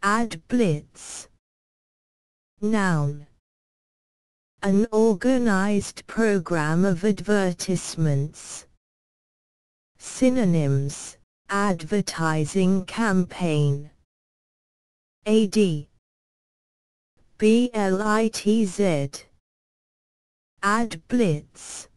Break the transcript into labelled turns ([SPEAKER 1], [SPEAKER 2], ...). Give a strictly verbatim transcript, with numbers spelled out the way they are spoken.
[SPEAKER 1] Ad Blitz. Noun. An organized program of advertisements. Synonyms: advertising campaign. Ad. Blitz. Ad Blitz.